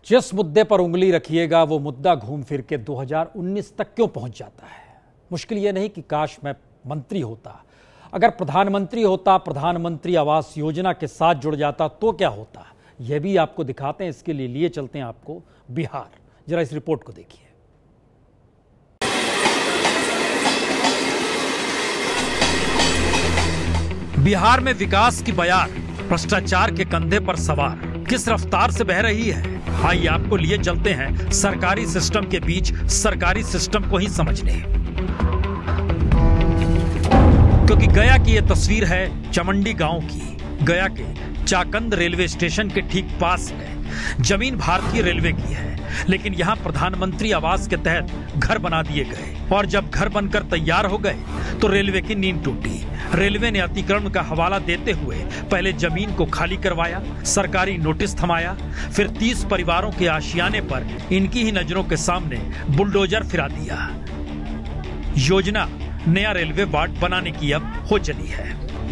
जिस मुद्दे पर उंगली रखिएगा वो मुद्दा घूम फिर के 2019 तक क्यों पहुंच जाता है। मुश्किल यह नहीं कि काश मैं मंत्री होता, अगर प्रधानमंत्री होता, प्रधानमंत्री आवास योजना के साथ जुड़ जाता तो क्या होता, यह भी आपको दिखाते हैं। इसके लिए चलते हैं आपको बिहार। जरा इस रिपोर्ट को देखिए। बिहार में विकास की बयार भ्रष्टाचार के कंधे पर सवार किस रफ्तार से बह रही है, आइए आपको लिए चलते हैं सरकारी सिस्टम के बीच सरकारी सिस्टम को ही समझने। क्योंकि गया की यह तस्वीर है चमंडी गांव की। गया के चाकंद रेलवे स्टेशन के ठीक पास है। जमीन भारतीय रेलवे की है, लेकिन यहाँ प्रधानमंत्री आवास के तहत घर बना दिए गए और जब घर बनकर तैयार हो गए तो रेलवे की नींद टूटी। रेलवे ने अतिक्रमण का हवाला देते हुए पहले जमीन को खाली करवाया, सरकारी नोटिस थमाया, फिर 30 परिवारों के आशियाने पर इनकी ही नजरों के सामने बुलडोजर फिरा दिया। योजना नया रेलवे वार्ड बनाने की अब हो चली है।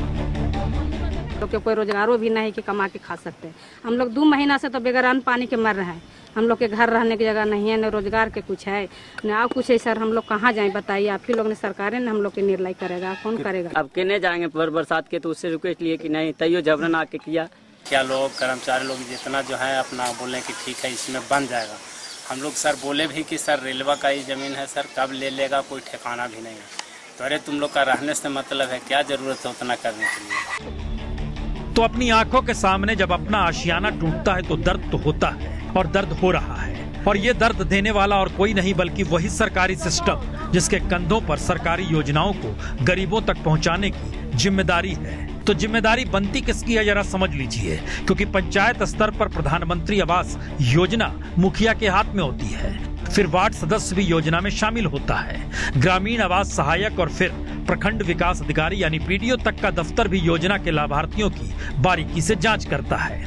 तो कोई रोजगारों भी नहीं कि कमा के खा सकते। हम लोग 2 महीना से तो बेगर अन्न पानी के मर रहे हैं। हम लोग के घर रहने की जगह नहीं है, न रोजगार के कुछ है, न और कुछ है। सर हम लोग कहाँ जाएं बताइए। आप ही लोग ने, सरकारें ने हम लोग के निर्णय करेगा, कौन करेगा। अब कहने जाएंगे बरसात के, तो उससे रिक्वेस्ट लिए कि नहीं तैयो जबरन आके किया। क्या लोग कर्मचारी लोग जितना जो है अपना बोले कि ठीक है इसमें बन जाएगा। हम लोग सर बोले भी कि सर रेलवे का ही जमीन है, सर कब ले लेगा कोई ठिकाना भी नहीं है। तो अरे तुम लोग का रहने से मतलब है, क्या जरूरत है उतना करने के लिए। तो अपनी आंखों के सामने जब अपना आशियाना टूटता है तो दर्द तो होता है और दर्द हो रहा है। और ये दर्द देने वाला और कोई नहीं बल्कि वही सरकारी सिस्टम जिसके कंधों पर सरकारी योजनाओं को गरीबों तक पहुंचाने की जिम्मेदारी है। तो जिम्मेदारी बनती किसकी है जरा समझ लीजिए। क्योंकि पंचायत स्तर पर प्रधानमंत्री आवास योजना मुखिया के हाथ में होती है, फिर वार्ड सदस्य भी योजना में शामिल होता है, ग्रामीण आवास सहायक और फिर प्रखंड विकास अधिकारी यानी पीडीओ तक का दफ्तर भी योजना के लाभार्थियों की बारीकी से जांच करता है।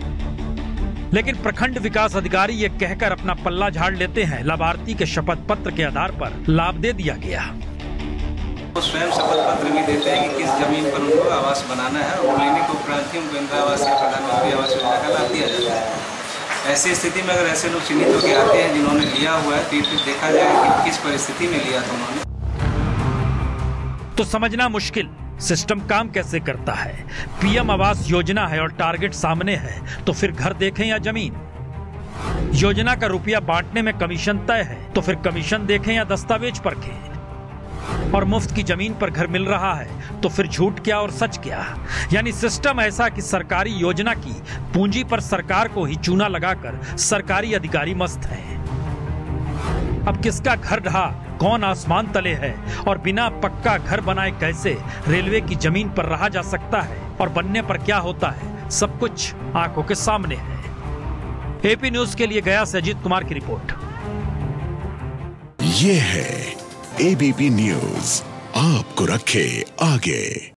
लेकिन प्रखंड विकास अधिकारी ये कहकर अपना पल्ला झाड़ लेते हैं, लाभार्थी के शपथ पत्र के आधार पर लाभ दे दिया गया। वो स्वयं शपथ पत्र भी देते हैं कि किस जमीन पर उनको आवास बनाना है और लेने को उपरांत उनको इंदिरा आवास या प्रधानमंत्री आवास योजना का लाभ दिया जाता है। ऐसी स्थिति में अगर ऐसे लोग चिन्हित होकर आते हैं जिन्होंने लिया हुआ है, तो फिर देखा जाएगा कि किस परिस्थिति में लिया था उन्होंने। तो समझना मुश्किल सिस्टम काम कैसे करता है। पीएम आवास योजना है और टारगेट सामने है, तो फिर घर देखें या जमीन। योजना का रुपया बांटने में कमीशन तय है, तो फिर कमीशन देखें या दस्तावेज परखें। और मुफ्त की जमीन पर घर मिल रहा है तो फिर झूठ क्या और सच क्या। यानी सिस्टम ऐसा कि सरकारी योजना की पूंजी पर सरकार को ही चूना लगाकर सरकारी अधिकारी मस्त है। अब किसका घर ढहा, कौन आसमान तले है और बिना पक्का घर बनाए कैसे रेलवे की जमीन पर रहा जा सकता है और बनने पर क्या होता है, सब कुछ आंखों के सामने है। एपी न्यूज के लिए गया से अजीत कुमार की रिपोर्ट। ये है एबीपी न्यूज, आपको रखे आगे।